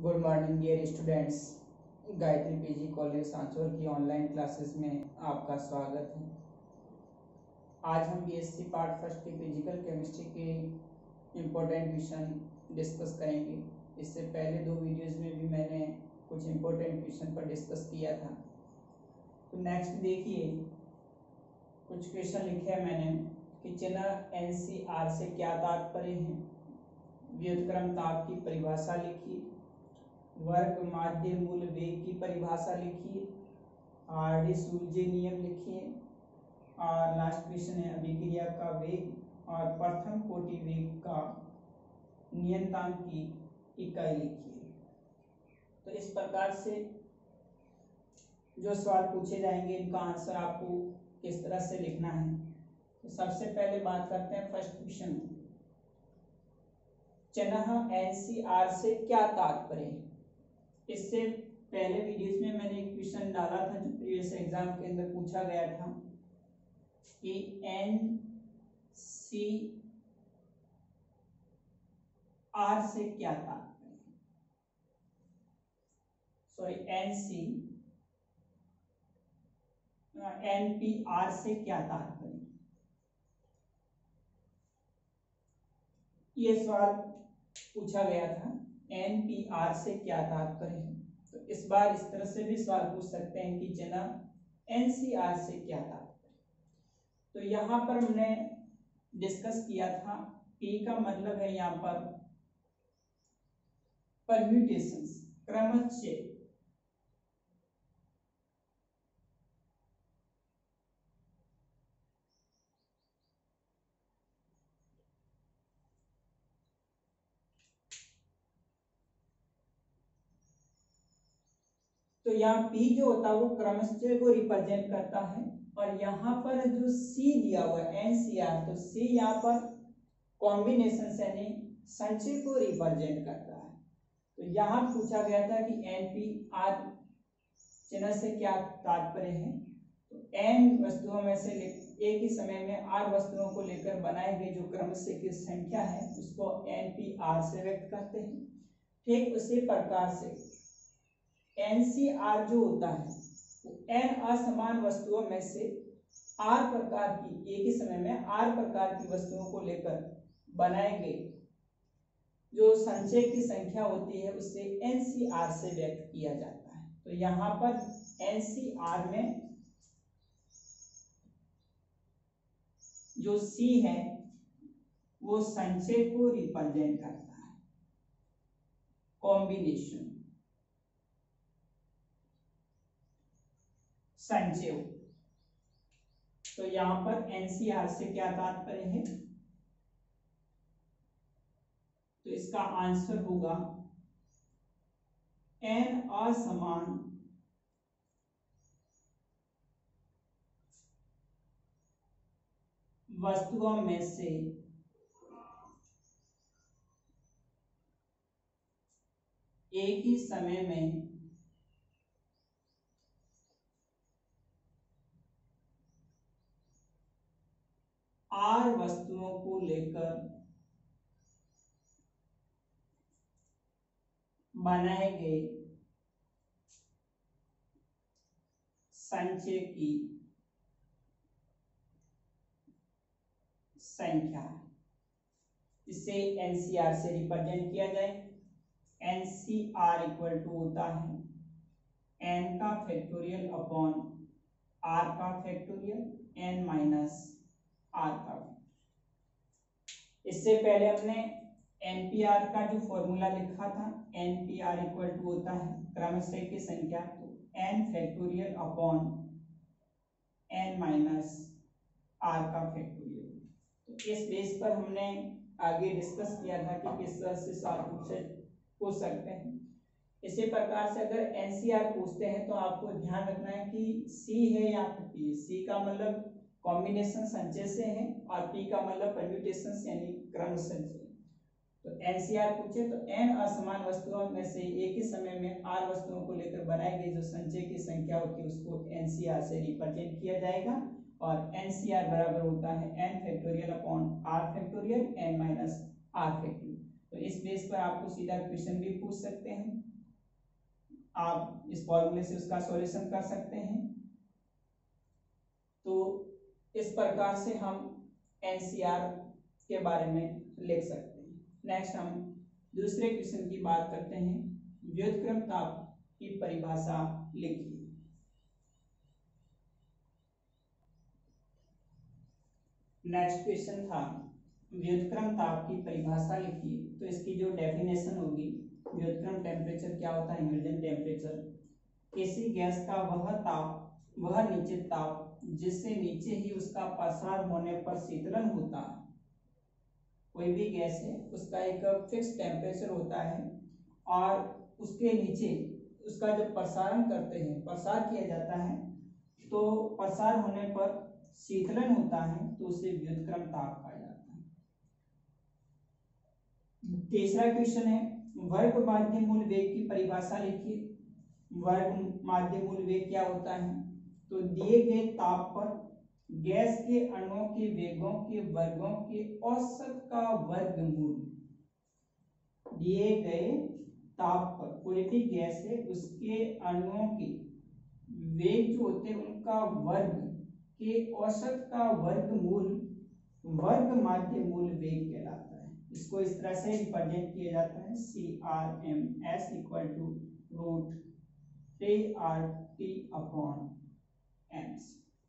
Good morning dear students. Gayatri PG college Sanchore की online classes में आपका स्वागत है। आज हम बीएससी पार्ट फर्स्ट की फिजिकल केमिस्ट्री के इम्पोर्टेंट क्वेश्चन डिस्कस करेंगे। इससे पहले दो वीडियोस में भी मैंने कुछ इम्पोर्टेंट क्वेश्चन पर डिस्कस किया था। तो नेक्स्ट देखिए, कुछ क्वेश्चन लिखे हैं मैंने कि चिन्ह एनसीआर से क्या तात्पर्य है, व्युत्क्रम ताप की परिभाषा लिखिए, वर्ग माध्य मूल वेग की परिभाषा लिखिए, हार्डी-सुलजे नियम लिखिए और लास्ट क्वेश्चन है अभिक्रिया का वेग और प्रथम कोटि वेग का नियतांक की इकाई लिखिए। तो इस प्रकार से जो सवाल पूछे जाएंगे इनका आंसर आपको किस तरह से लिखना है। तो सबसे पहले बात करते हैं फर्स्ट क्वेश्चन, चिन्ह एनसीआर से क्या तात्पर्य है। इससे पहले वीडियोस में मैंने एक क्वेश्चन डाला था जो प्रीवियस एग्जाम के अंदर पूछा गया था कि एनसीआर से क्या तात्पर्य है। सॉरी, एनपीआर से क्या तात्पर्य, ये सवाल पूछा गया था, एनपीआर से क्या तात्पर्य है। तो इस बार इस तरह से भी सवाल पूछ सकते हैं कि चिन्ह एनसीआर से क्या तात्पर्य। तो यहाँ पर हमने डिस्कस किया था, पी का मतलब है यहाँ पर परम्यूटेशंस, क्रमचय। तो यहाँ P जो होता है वो क्रमचय को रिप्रेजेंट करता है और यहाँ पर जो C दिया हुआ है एनसीआर, तो C यहाँ पर कॉम्बिनेशन यानी संचय को रिप्रेजेंट करता है। तो यहाँ पूछा गया था कि एनपीआर चिन्ह से क्या तात्पर्य है। तो एन वस्तुओं में से एक ही समय में आर वस्तुओं को लेकर बनाए गए जो क्रमचय की संख्या है उसको एनपीआर से व्यक्त करते हैं। ठीक उसी प्रकार से एनसीआर जो होता है वो एन असमान वस्तुओं में से आर प्रकार की, एक ही समय में आर प्रकार की वस्तुओं को लेकर बनाए गए जो संचय की संख्या होती है उससे एनसीआर से व्यक्त किया जाता है। तो यहाँ पर एनसीआर में जो सी है वो संचय को रिप्रेजेंट करता है, कॉम्बिनेशन, संचय। तो यहाँ पर एनसीआर से क्या तात्पर्य है, तो इसका आंसर होगा एन असमान वस्तुओं में से एक ही समय में आर वस्तुओं को लेकर बनाए गए संचय की संख्या है। इसे एनसीआर से रिप्रेजेंट किया जाए। एनसीआर इक्वल टू होता है एन का फैक्टोरियल अपॉन आर का फैक्टोरियल एन माइनस आर का। इससे पहले हमने एनपीआर का जो फॉर्मूला लिखा था, एनपीआर इक्वल टू होता है क्रमचय की संख्या, तो n factorial upon n minus r का फैक्टोरियल। तो इस बेस पर हमने आगे डिस्कस किया था कि किस तरह से सवाल पूछ सकते हैं। इसी प्रकार से अगर एनसीआर पूछते हैं तो आपको ध्यान रखना है कि सी है या फिर पी। सी का मतलब कॉम्बिनेशन संचय से है और पी का मतलब परम्यूटेशन यानी क्रम संचय। तो एनसीआर पूछे तो एन असमान वस्तुओं में से एक ही समय में आर वस्तुओं को लेकर बनाई गई जो संचय की संख्या होती है उसको एनसीआर से रिप्रेजेंट किया जाएगा और एनसीआर बराबर होता है n factorial upon r factorial n minus r factorial. तो इस बेस पर आपको सीधा क्वेश्चन भी पूछ सकते हैं आप इस फॉर्मूले से उसका सॉल्यूशन कर सकते हैं। तो इस प्रकार से हम एनसीआर के बारे में लिख सकते हैं। नेक्स्ट हम दूसरे क्वेश्चन की बात करते हैं। व्युत्क्रम ताप की परिभाषा लिखिए। नेक्स्ट क्वेश्चन था व्युत्क्रम ताप की परिभाषा लिखिए। तो इसकी जो डेफिनेशन होगी, व्युत्क्रम टेम्परेचर क्या होता है? इमर्जन टेम्परेचर किसी गैस का वह ताप, वह निश्चित ताप जिससे नीचे ही उसका प्रसार होने पर शीतलन होता है। कोई भी गैस है उसका एक फिक्स टेम्परेचर होता है और उसके नीचे उसका जब प्रसारण करते हैं, प्रसार किया जाता है, तो प्रसार होने पर शीतलन होता है, तो उसे व्युत्क्रम ताप कहा जाता है। तीसरा क्वेश्चन है वर्ग माध्य मूल वेग की परिभाषा लिखिए। वर्ग माध्य मूल वेग क्या होता है? तो दिए गए ताप पर गैस के अणुओं के वेगों के वर्गों के औसत का वर्गमूल। दिए गए ताप पर कोई भी गैस है उसके अणुओं के वेग जो होते हैं उनका वर्ग के औसत का वर्गमूल वर्ग माध्य मूल वेग कहलाता है। इसको इस तरह से रिप्रेजेंट किया जाता है CRMS equal to root KRT upon Ms.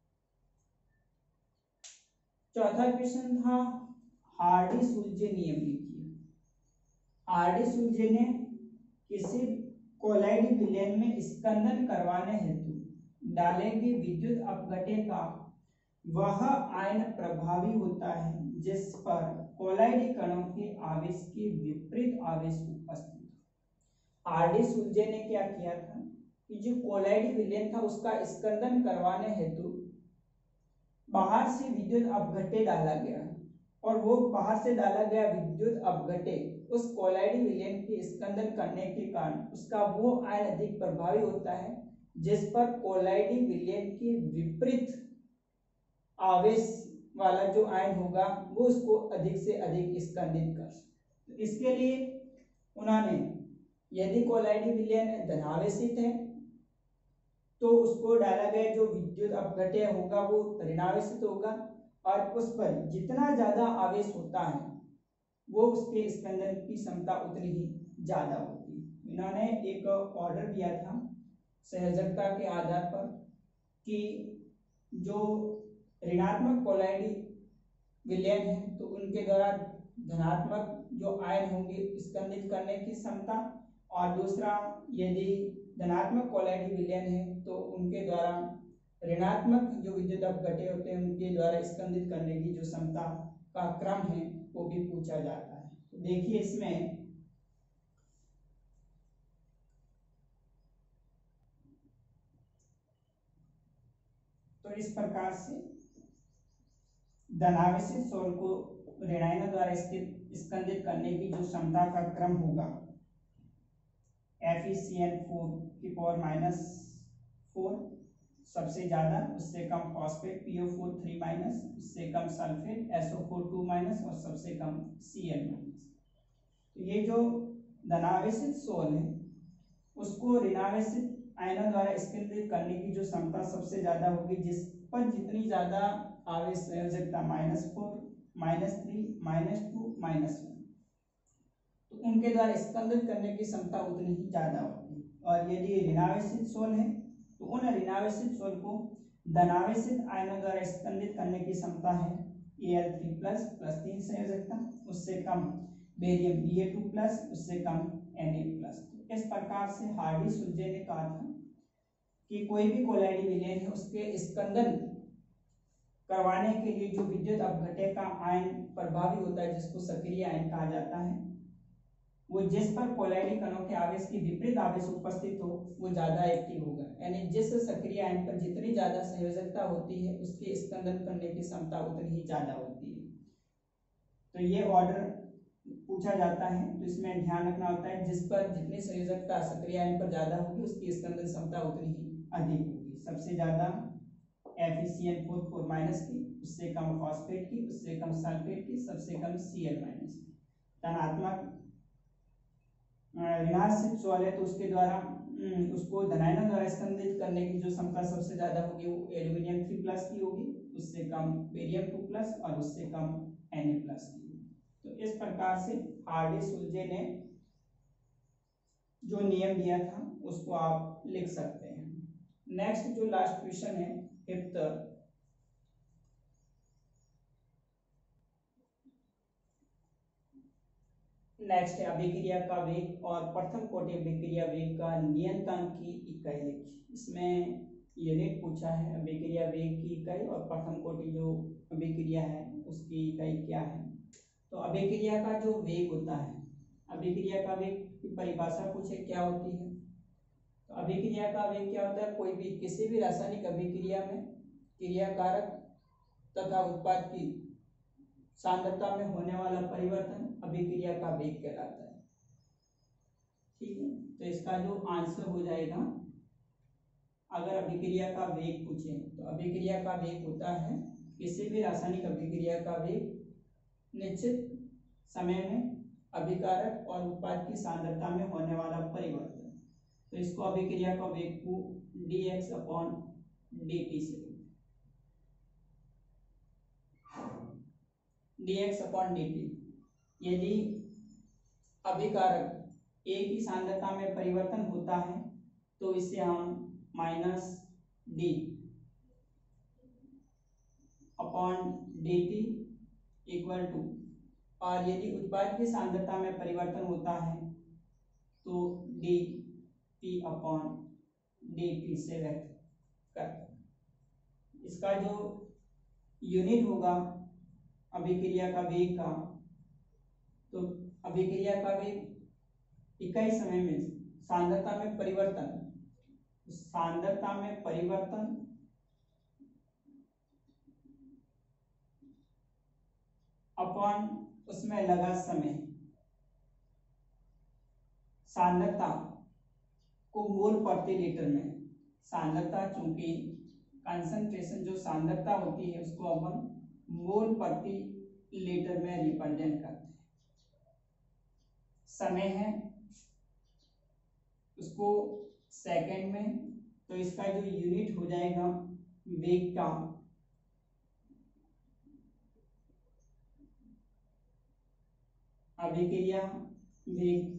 चौथा क्वेश्चन था हार्डी-सुलजे नियम लिखिए। हार्डी-सुलजे ने किसी कोलाइड विलयन में स्कंदन करवाने हेतु डाले गए विद्युत अपघट्य का वह आयन प्रभावी होता है जिस पर कोलाइड कणों के आवेश के विपरीत आवेश उपस्थित। हार्डी-सुलजे ने क्या किया था कि जो कोलाइड विलयन था उसका स्कंदन करवाने हेतु बाहर से विद्युत अपघट्य डाला गया और वो बाहर से डाला गया विद्युत अपघट्य उस कोलाइड विलयन के स्कंदन करने के कारण उसका वो आयन अधिक प्रभावी होता है जिस पर कोलाइड विलयन के विपरीत आवेश वाला जो आयन होगा वो उसको अधिक से अधिक स्कंदित कर। इसके लिए उन्होंने यदि कोलाइड विलयन धनावेशित है तो उसको डाला गया जो विद्युत अपघट्य होगा वो ऋणावेशित होगा और उस पर जितना ज्यादा आवेश होता है वो उसके स्कंदन की क्षमता उतनी ही ज्यादा होती है। इन्होंने एक ऑर्डर दिया था संयोजकता के आधार पर कि जो ऋणात्मक कोलाइड विलयन है तो उनके द्वारा धनात्मक जो आयन होंगे स्कंदित करने की क्षमता, और दूसरा यदि धनात्मक कोलाइड विलयन है तो उनके द्वारा ऋणात्मक जो विद्युत अपघट्य होते हैं उनके द्वारा स्कंदित करने की जो क्षमता का क्रम है वो भी पूछा जाता है। तो देखिए इसमें तो इस प्रकार से धनावेशित सोल को ऋणायनों द्वारा स्कंदित करने की जो क्षमता का क्रम होगा FeCN4 की पावर -4 सबसे ज्यादा, उससे कम फॉस्फेट PO4 3-, उससे कम सल्फेट SO4 2-, और सबसे कम Cl-। तो ये जो धनावेशित सोल है उसको ऋणावेशित आयनों द्वारा स्कंदित करने की जो क्षमता सबसे ज्यादा होगी जिस पर जितनी ज्यादा आवेश संयोजकता -4 -3 -2 -1 तो उनके द्वारा स्कंदित करने की क्षमता उतनी ही ज्यादा होती है। और यदि ऋणावेशित सोल है तो उन ऋणावेशित सोल को धनावेशित आयनों द्वारा स्कंदित करने की क्षमता है Al3+ +3 संयोजकता, उससे कम बेरियम Ba2+, उससे कम Na+। तो इस प्रकार से हार्डी-सुलजे ने कहा था कि कोई भी कोलाइड विलयन है उसके स्कंदन करवाने के लिए जो विद्युत अपघट्य का आयन प्रभावी होता है जिसको सक्रिय आयन कहा जाता है, वो जिस पर कोलाइड कणों के आवेश की विपरीत आवेश उपस्थित हो वो ज्यादा एक्टिव होगा। यानी जिस सक्रिय आयन पर जितनी ज्यादा संयोजकता होती है उसके स्कंदन करने की क्षमता उतनी ही ज्यादा होती है। तो ये ऑर्डर पूछा जाता है तो इसमें ध्यान रखना होता है जिस पर जितनी संयोजकता सक्रिय आयन पर ज्यादा होगी उसकी स्कंदन क्षमता उतनी ही अधिक होगी। सबसे ज्यादा FeCN4 4- की, उससे कम फॉस्फेट की, उससे कम सल्फेट की, सबसे कम Cl- की। धनात्मक ऋणावेशित सोल है तो उसके द्वारा उसको धनायनों द्वारा स्कंदित करने की जो क्षमता सबसे ज्यादा होगी वो एल्यूमिनियम 3+ की होगी, उससे कम बेरियम 2+ और उससे कम Na+ की होगी। तो इस प्रकार से हार्डी सुलजे ने जो नियम दिया था उसको आप लिख सकते हैं। नेक्स्ट जो लास्ट क्वेश्चन है 5th, नेक्स्ट है अभिक्रिया का वेग और प्रथम कोटि अभिक्रिया वेग का नियतांक की इकाई लिखिए। इसमें यूनिट पूछा है, अभिक्रिया वेग की इकाई और प्रथम कोटि जो अभिक्रिया है उसकी इकाई क्या है। तो अभिक्रिया का जो वेग होता है, अभिक्रिया का वेग की परिभाषा पूछे क्या होती है। तो अभिक्रिया का वेग क्या होता है, कोई भी किसी भी रासायनिक अभिक्रिया में क्रियाकारक तथा उत्पाद की सांद्रता में होने वाला परिवर्तन अभिक्रिया का वेग कहलाता है। ठीक है, तो इसका जो आंसर हो जाएगा, अगर अभिक्रिया का वेग पूछे तो अभिक्रिया का वेग होता है किसी भी रासायनिक अभिक्रिया का वेग निश्चित समय में अभिकारक और उत्पाद की सांद्रता में होने वाला परिवर्तन। तो इसको अभिक्रिया का वेग को dx/dt से dx/dt। यदि अभिकारक A की सांद्रता में परिवर्तन होता है तो इसे हम -d/dt इक्वल टू, और यदि उत्पाद की सांद्रता में परिवर्तन होता है तो dP/dt से व्यक्त करते हैं। इसका जो यूनिट होगा अभिक्रिया का वेग का, तो अभिक्रिया का वेग इकाई समय में सांद्रता में परिवर्तन, सांद्रता में परिवर्तन अपॉन उसमें लगा समय, सांद्रता को मोल प्रति लीटर में, सांद्रता चूंकि कंसंट्रेशन जो सांद्रता होती है उसको अपन मोल प्रति लीटर में रिप्रेजेंट करते हैं। समय है उसको सेकंड में, तो इसका जो यूनिट हो जाएगा वेग का अभिक्रिया वेग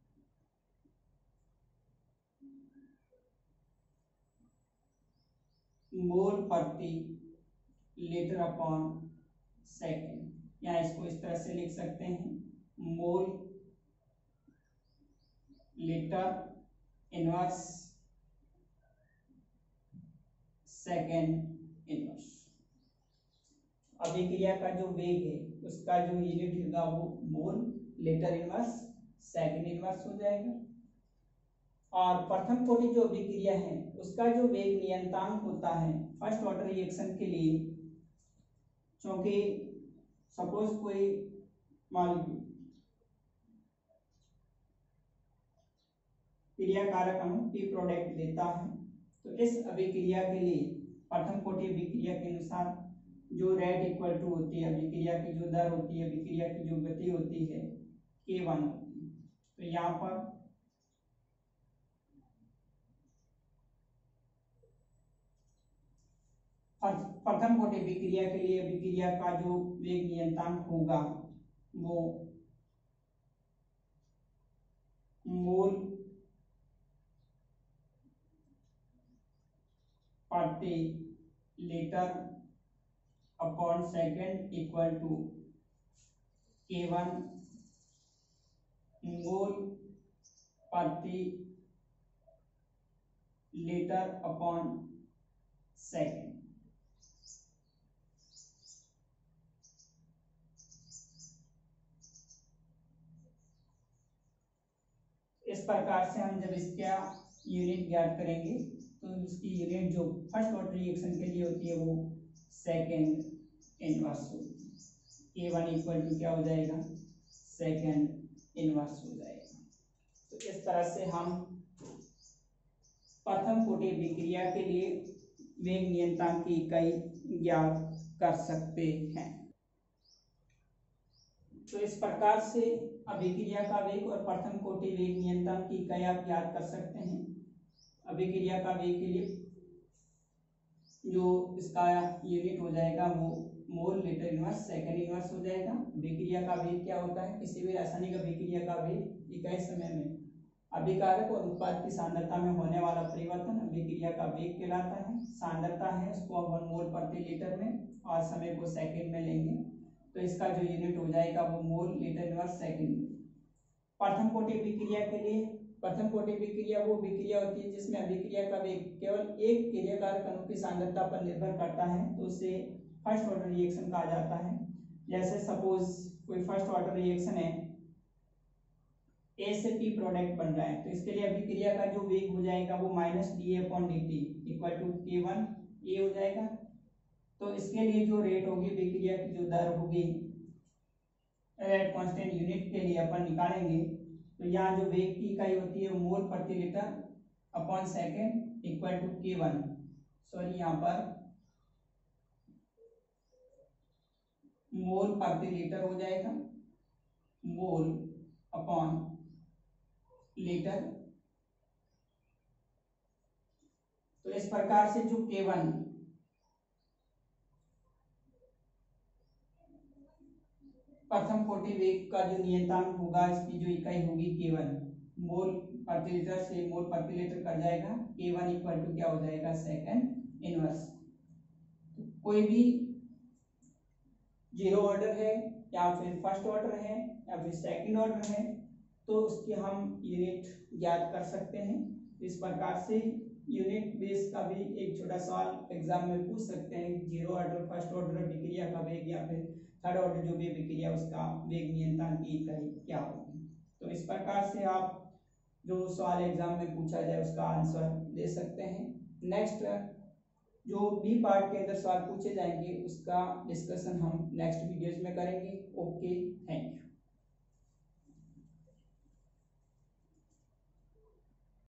मोल प्रति लीटर अपॉन सेकेंड, या इसको इस तरह से लिख सकते हैं mole litre inverse second inverse. अभिक्रिया का जो वेग है उसका जो यूनिट होगा वो mole litre inverse second inverse हो जाएगा। और प्रथम कोटि जो अभिक्रिया है उसका जो वेग नियतांक होता है फर्स्ट ऑर्डर रिएक्शन के लिए, क्योंकि सपोज कोई मॉलिक्यूल क्रियाकारक अणु की प्रोडक्ट देता है, तो इस अभिक्रिया के लिए प्रथम कोटि अभिक्रिया के अनुसार जो रेट इक्वल टू होती है, अभिक्रिया की जो दर होती है, अभिक्रिया की जो गति होती है K1 होती है। तो यहाँ पर प्रथम कोटि अभिक्रिया के लिए अभिक्रिया का जो वेग नियतांक होगा वो मोल प्रति litre upon second equal to K1 mole प्रति लीटर अपॉन सेकेंड। इस प्रकार से हम जब इसका यूनिट ज्ञात करेंगे तो इसकी यूनिट जो फर्स्ट ऑर्डर रिएक्शन के लिए होती है वो सेकेंड इनवर्स होगी। K1 इक्वल टू क्या हो जाएगा, सेकेंड इनवर्स हो जाएगा। तो इस तरह से हम प्रथम कोटि अभिक्रिया के लिए वेग नियतांक की इकाई ज्ञात कर सकते हैं। तो इस प्रकार से अभिक्रिया का वेग और प्रथम कोटि वेग नियतांक की इकाई आप ज्ञात कर सकते हैं। अभिक्रिया का वेग के लिए जो इसका यूनिट हो जाएगा वो mole litre inverse second inverse हो जाएगा। अभिक्रिया का वेग क्या होता है? किसी भी रासायनिक अभिक्रिया का वेग इकाई समय में अभिकारक और उत्पाद की सांद्रता में होने वाला परिवर्तन अभिक्रिया का वेग कहलाता है। सांद्रता है उसको 1 मोल प्रति लीटर में और समय को सेकंड में लेंगे तो इसका जो यूनिट हो जाएगा वो मोल लीटर इनवर्स सेकंड। प्रथम कोटि अभिक्रिया के लिए, प्रथम कोटि अभिक्रिया वो अभिक्रिया होती है जिसमें अभिक्रिया का वेग केवल एक क्रियाकारक अणु की सांद्रता पर निर्भर करता है तो उसे फर्स्ट ऑर्डर रिएक्शन कहा जाता है। जैसे सपोज कोई फर्स्ट ऑर्डर रिएक्शन है, ए से पी प्रोडक्ट बन रहा है तो इसके लिए अभिक्रिया का जो वेग हो जाएगा वो -dA/dt equal to K1 A हो जाएगा। तो इसके लिए जो रेट होगी अभिक्रिया की जो दर होगी रेट कांस्टेंट यूनिट के लिए अपन निकालेंगे तो यहाँ जो वेग की इकाई होती है मोल प्रति litre upon second equal to K1, sorry यहाँ पर मोल प्रति लीटर हो जाएगा, मोल अपॉन लीटर। तो इस प्रकार से जो K1 प्रथम कोटि वेग का जो नियतांक होगा इसकी जो इकाई होगी K1 मोल प्रति लीटर से मोल प्रति लीटर कर जाएगा K1 इक्वल टू क्या हो जाएगा सेकंड इनवर्स। कोई भी जीरो ऑर्डर है या फिर फर्स्ट ऑर्डर है या फिर सेकंड ऑर्डर है तो उसकी हम यूनिट ज्ञात कर सकते हैं। इस प्रकार से यूनिट बेस का भी एक छोटा सवाल एग्जाम में पूछ सकते हैं, जीरो ऑर्डर फर्स्ट ऑर्डर अभिक्रिया का वेग या फिर थर्ड ऑर्डर जो भी अभिक्रिया उसका वेग नियंत्रण की इकाई क्या होगी। तो इस प्रकार से आप जो सवाल एग्जाम में पूछा जाए उसका आंसर दे सकते हैं। नेक्स्ट जो बी पार्ट के अंदर सवाल पूछे जाएंगे उसका डिस्कशन हम नेक्स्ट वीडियोज में करेंगे। Okay, thank you.